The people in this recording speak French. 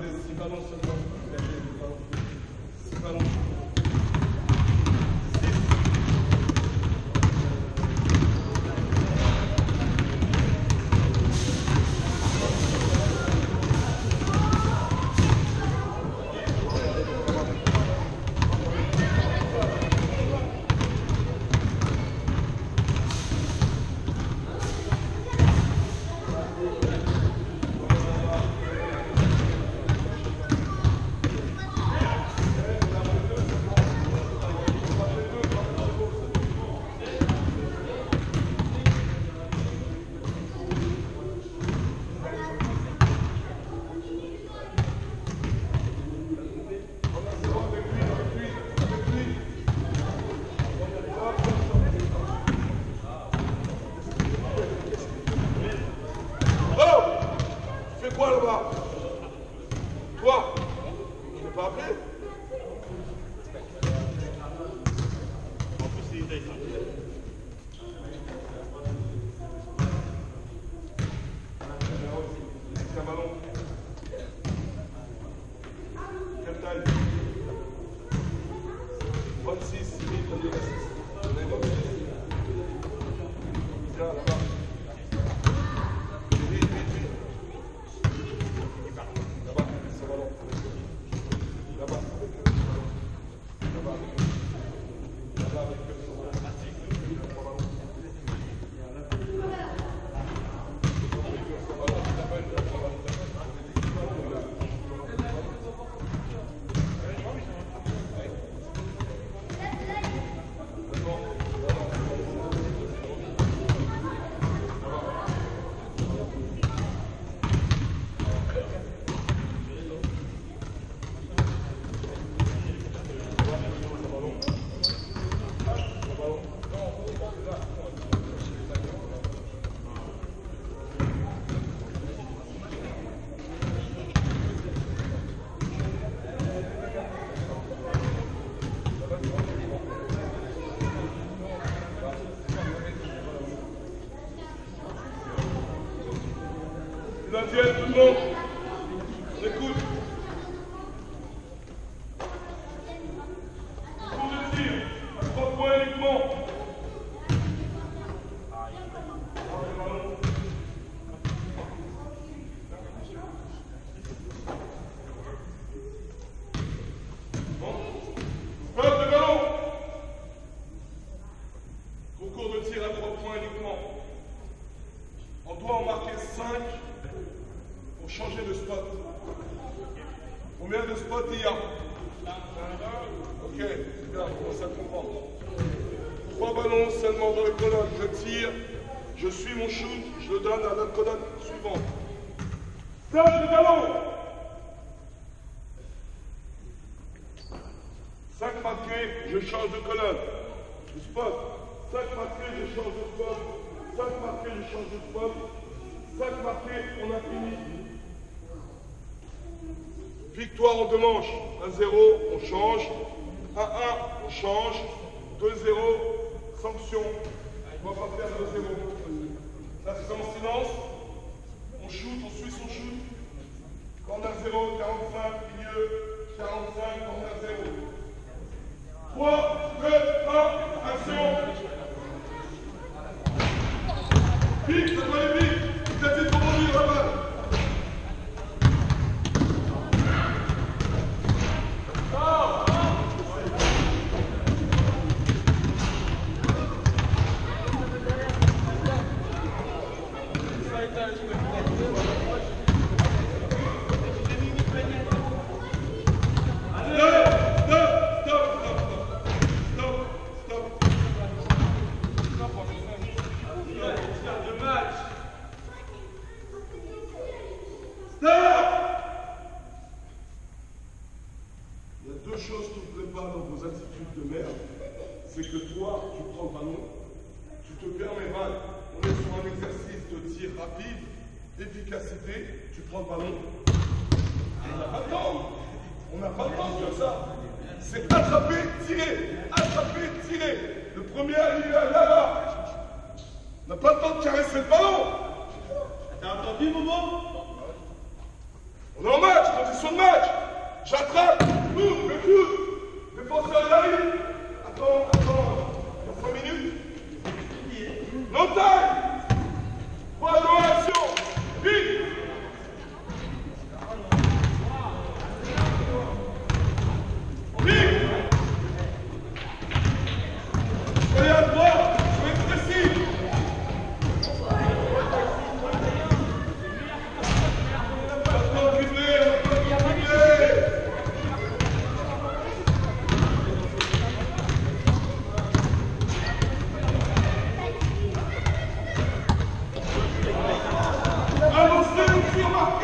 6 ballons seulement. 6 ballons. Quoi là-bas? Toi? Je t'ai pas appelé? En plus, c'est une taille. C'est un ballon. Quelle taille? 26, 6 000, on dirait 6. Tiens, là-bas. Deuxième, tout le monde. On écoute. Tour de tir, à 3 points uniquement. Bon. Stop le ballon. Concours de tir à 3 points uniquement. On doit en marquer 5. Pour changer de spot. Combien de spots il y a? Ok, c'est bien, on commence à comprendre. 3 ballons seulement dans les colonnes. Je tire, je suis mon shoot, je le donne à la colonne suivante. Stop le ballon! 5 marqués, je change de colonne. Le spot. 5 marqués, je change de spot. 5 marqués, je change de spot. 5 marqués, on a fini. Victoire en 2 manches. 1-0, on change. 1-1, on change. 2-0, sanction. On va pas faire 2-0. Là, c'est en silence. On shoot, on suit son shoot. Corner 0, 45, milieu, 45, corner 0. 3, 2, 1, action. Vite, ça doit aller vite. Vous êtes trop rebondir la balle. Chose qui ne plaît pas dans vos attitudes de merde, c'est que toi, tu prends le ballon, tu te permets mal. On est sur un exercice de tir rapide, d'efficacité, tu prends le ballon. On n'a pas le temps. On n'a pas le temps de faire ça. C'est attraper, tirer. Attraper, tirer. Le premier, il est là-bas. On n'a pas le temps de caresser le ballon. T'as entendu, Momo? On est en match, condition de match. J'attrape, je pousse. Défenseur arrive. Attends. 3 minutes. No time. 3 dans l'action. Vite. Soyez à droite, soyez précis. Maintenant dribbler. Avancez, on tire marqué.